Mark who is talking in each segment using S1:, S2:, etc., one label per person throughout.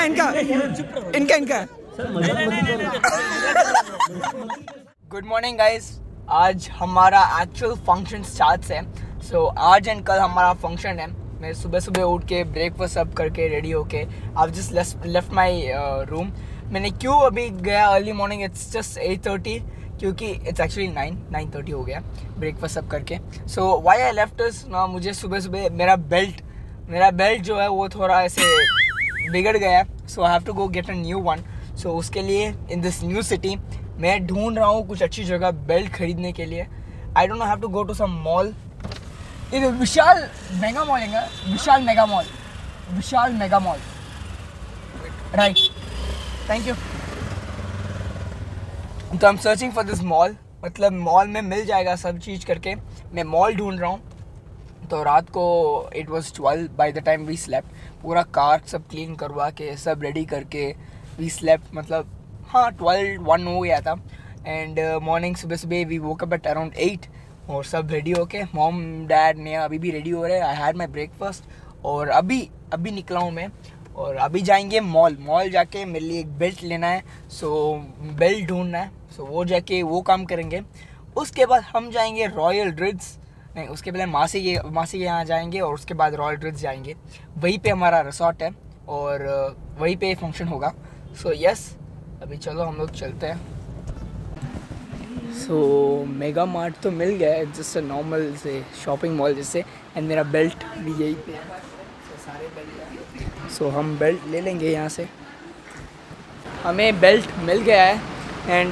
S1: इनका good morning guys, आज हमारा एक्चुअल फंक्शन स्टार्ट है। सो आज एंड कल हमारा फंक्शन है। मैं सुबह सुबह उठ के ब्रेकफास्ट सब करके रेडी होके I just left my room. मैंने क्यों अभी गया अर्ली मॉर्निंग, इट्स जस्ट 8:30 क्योंकि इट्स एक्चुअली 9:30 हो गया ब्रेकफास्ट सब करके। So why I left is ना, मुझे सुबह सुबह मेरा बेल्ट जो है वो थोड़ा ऐसे बिगड़ गया, so I have to go get a new one. So उसके लिए इन दिस न्यू सिटी मैं ढूंढ रहा हूँ कुछ अच्छी जगह बेल्ट खरीदने के लिए। I don't know, have to go to some mall. ये विशाल मेगा मॉल है, Vishal mega mall right, thank you. तो I am searching for this mall, मतलब मॉल में मिल जाएगा सब चीज़ करके। मैं मॉल ढूंढ रहा हूँ। तो रात को it was 12 by the time we slept. पूरा कार सब क्लीन करवा के सब रेडी करके वी स्लेप्ट, मतलब हाँ 12-1 हो गया था। एंड मॉर्निंग सुबह सुबह we woke up at around 8 और सब रेडी होके मॉम डैड ने अभी भी रेडी हो रहे हैं। आई हैड माई ब्रेकफास्ट और अभी निकला हूँ मैं और अभी जाएंगे मॉल जाके मेरे लिए एक बेल्ट लेना है। सो बेल्ट ढूंढना है, सो वो जाके वो काम करेंगे। उसके बाद हम जाएंगे रॉयल ड्रिड्स, नहीं उसके पहले मासी के यहाँ जाएंगे और उसके बाद रॉयल ड्रिड्स जाएंगे। वहीं पे हमारा रिसोर्ट है और वहीं पे फंक्शन होगा। सो यस, अभी चलो हम लोग चलते हैं। सो मेगा मार्ट तो मिल गया है, जस्ट अ नॉर्मल से शॉपिंग मॉल जैसे। एंड मेरा बेल्ट भी यहीं पे है, सारे बेल्ट हैं। सो हम बेल्ट ले लेंगे यहाँ से। हमें बेल्ट मिल गया है एंड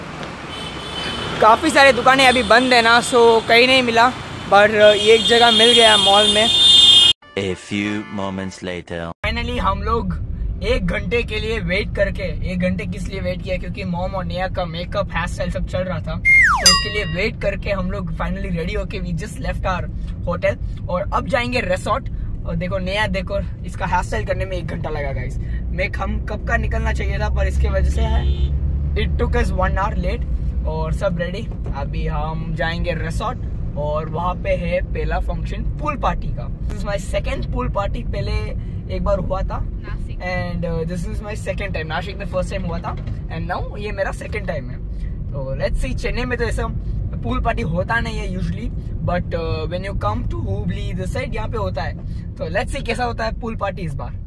S1: काफ़ी सारी दुकानें अभी बंद है ना, सो कहीं नहीं मिला, बट ये एक जगह मिल गया मॉल में।
S2: A few moments later.
S1: Finally हम लोग 1 घंटे के लिए वेट करके, 1 घंटे किस लिए वेट किया क्योंकि मॉम और नेहा का मेकअप हेयर स्टाइल सब चल रहा था, तो उसके लिए वेट करके हम लोग फाइनली रेडी होके we just left our hotel और अब जाएंगे रिसोर्ट। और देखो नेहा, देखो इसका हेयर स्टाइल करने में 1 घंटा लगा गाइस। हम कब का निकलना चाहिए था पर इसके वजह से है it took us 1 hour late. और सब रेडी, अभी हम जाएंगे रिसोर्ट और वहाँ पे है पहला फंक्शन पूल पार्टी का। This is my second pool party, पहले एक बार हुआ था and this is my second time. Nasik में फर्स्ट टाइम हुआ था एंड नाउ ये मेरा सेकेंड टाइम है। तो लेट्स सी, चेन्नई में तो ऐसा पूल पार्टी होता नहीं है usually, but when you come to Hubli this side यहाँ पे होता है। तो लेट्स सी कैसा होता है पूल पार्टी इस बार।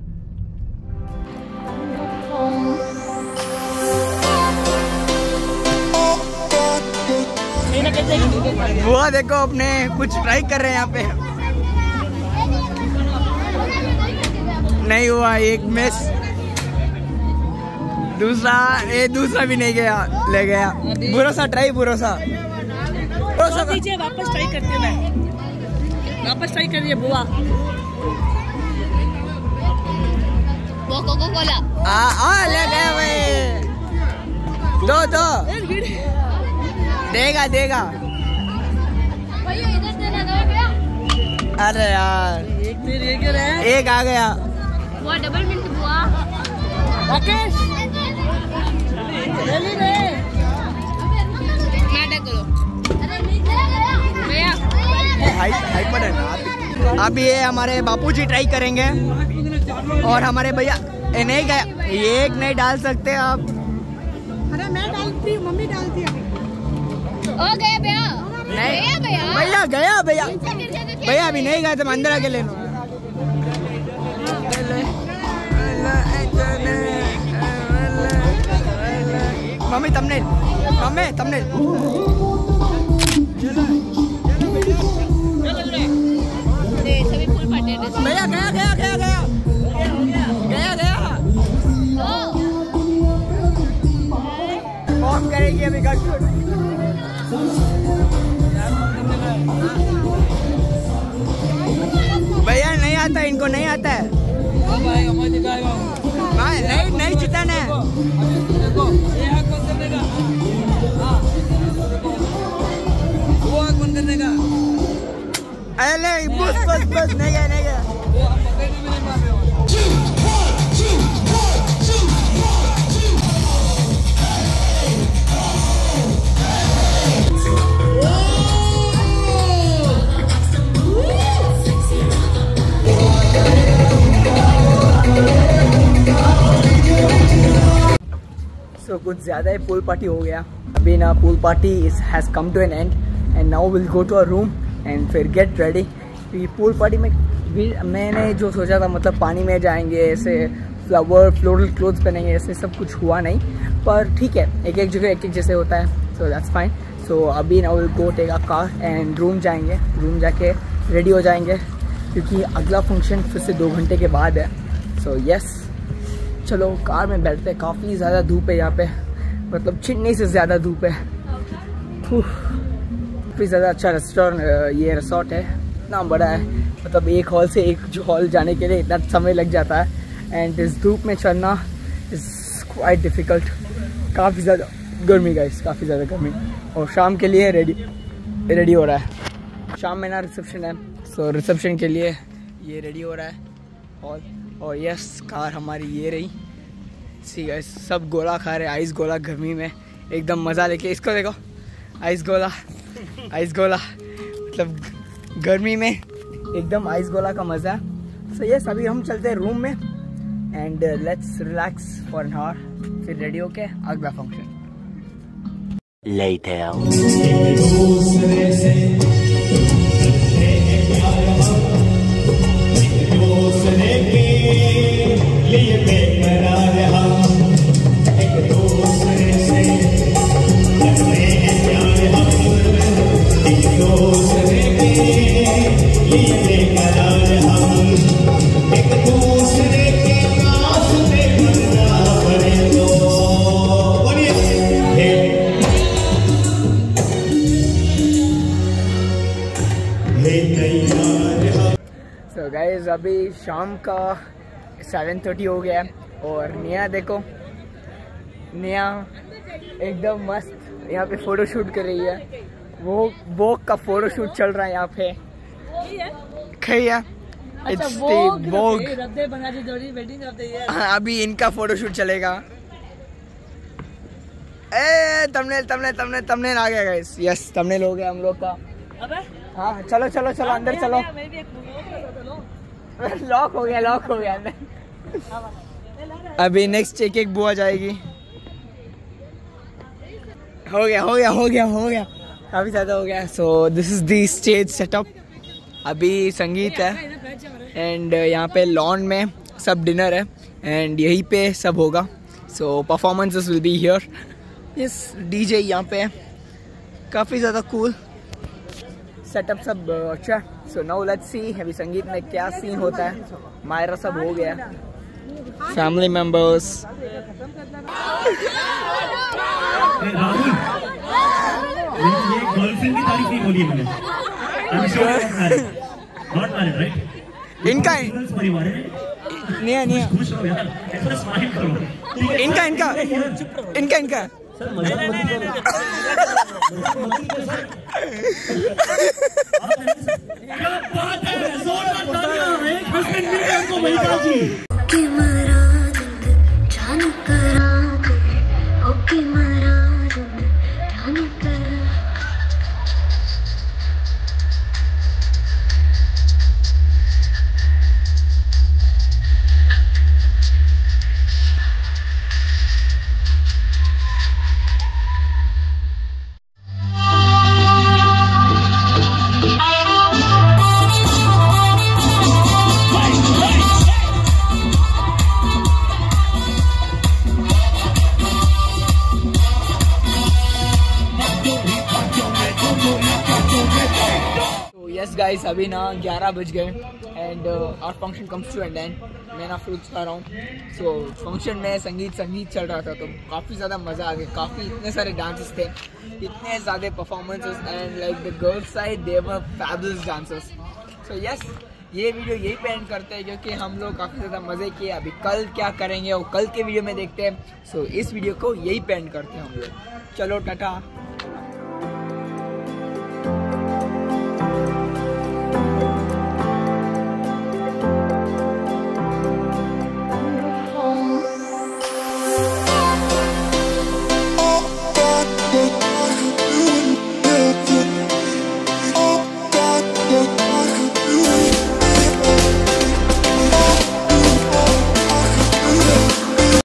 S1: वो देखो अपने कुछ ट्राई कर रहे हैं यहाँ पे, नहीं हुआ, एक मिस, दूसरा भी नहीं गया, ले गया। भरोसा
S3: दीजिए, वापस ट्राई करती हूँ मैं, वापस ट्राई करिए बुआ। वो कोको कोला
S1: ले गया भाई, दो देगा
S3: भैया इधर देना गया।
S1: अरे यार एक आ गया।
S3: बुआ डबल मिनट बुआ। राकेश जल्दी रे, नाटक करो। भैया
S1: हाइपर है ना। अभी ये हमारे बापूजी ट्राई करेंगे और हमारे भैया नहीं गया, एक नहीं डाल सकते आप।
S3: अरे मैं डालती हूँ, मम्मी डालती है। ओ गया भैया,
S1: नहीं भैया गया, भैया अभी नहीं गए, तुम अंदर आके ले लो। मम्मी तुमने
S3: सभी फुल पार्टी
S1: भैया गया कौन करेगी अभी भैया नहीं आता, इनको नहीं आता है। नहीं चिकन है। अरे बस नहीं गया। सो कुछ ज़्यादा ही पूल पार्टी हो गया। अभी ना pool party has come to an end and now will go to a room and फिर गेट रेडी। क्योंकि पूल पार्टी में भी मैंने जो सोचा था, मतलब पानी में जाएंगे, ऐसे फ्लावर फ्लोरल क्लोथ्स पहनेंगे, ऐसे सब कुछ हुआ नहीं। पर ठीक है, एक एक जगह एक एक जैसे होता है, सो दैट्स फाइन। सो अभी now will go take a car and room जाएंगे, रूम जाके रेडी हो जाएंगे क्योंकि अगला फंक्शन फिर से 2 घंटे के बाद है। सो यस, चलो कार में बैठते हैं। काफ़ी ज़्यादा धूप है यहाँ पे, मतलब चिन्नी से ज़्यादा धूप है। काफ़ी ज़्यादा अच्छा ये रिसोर्ट है, इतना बड़ा है, मतलब एक हॉल से एक जो हॉल जाने के लिए इतना समय लग जाता है। एंड इस धूप में चलना इज़ क्वाइट डिफ़िकल्ट। काफ़ी ज़्यादा गर्मी गाइस, काफ़ी ज़्यादा गर्मी। और शाम के लिए रेडी हो रहा है। शाम में ना रिसेप्शन है, सो रिसेप्शन के लिए ये रेडी हो रहा है हॉल। और यस, कार हमारी ये रही। सी गाइस, सब गोला खा रहे, आइस गोला गर्मी में एकदम मज़ा लेके। इसको देखो, आइस गोला मतलब गर्मी में एकदम आइस गोला का मज़ा। सो यस, अभी हम चलते हैं रूम में and let's relax for an hour, फिर रेडी होके अगला फंक्शन।
S2: Later.
S1: So guys, अभी शाम का 7:30 हो गया है और नेहा देखो, नेहा एकदम मस्त यहाँ पे फोटो शूट कर रही है। वो का फोटो शूट चल रहा है यहाँ पे। खैया अभी इनका फोटो शूट चलेगा। तमनेल आ गया गाइस। यस, तमनेल हो गया हम लोग का। हाँ, चलो अंदर चलो। लॉक हो गया अंदर। अभी नेक्स्ट एक बुआ जाएगी। हो गया काफी ज्यादा हो गया। So this is the stage setup. अभी संगीत है एंड यहाँ पे लॉन में सब डिनर है एंड यहीं पे सब होगा। So performances will be here. Yes, DJ यहाँ पे काफी ज्यादा कूल सेटअप सब अच्छा। सो नाउ लेट्स सी अभी संगीत में क्या सीन होता है। मायरा सब हो गया, फैमिली मेंबर्स।
S4: ये गर्लफ्रेंड की तारीफ नहीं बोली मैंने। Not married right?
S1: इनका
S4: परिवार है।
S1: नहीं
S4: खुश रहो यार, थोड़ा स्माइल करो।
S1: इनका
S4: सर मजाक मत करो। क्या बात है, जोरदार तालियां। एक हस्बैंड मिल गए हमको मलिका जी।
S1: यस गाइस, अभी ना 11 बज गए and our function comes to end end. मैं ना फ्रूट्स खा रहा हूँ। सो फंक्शन में संगीत चल रहा था तो काफ़ी ज़्यादा मज़ा आ गया। काफ़ी इतने सारे डांसेस थे, इतने ज़्यादा performances and like the girls side they were fabulous dancers. So yes, ये वीडियो यही पे एंड करते हैं क्योंकि हम लोग काफ़ी ज़्यादा मज़े किए। अभी कल क्या करेंगे वो कल के वीडियो में देखते हैं। सो इस वीडियो को यही पे एंड करते हैं हम लोग। चलो टाटा।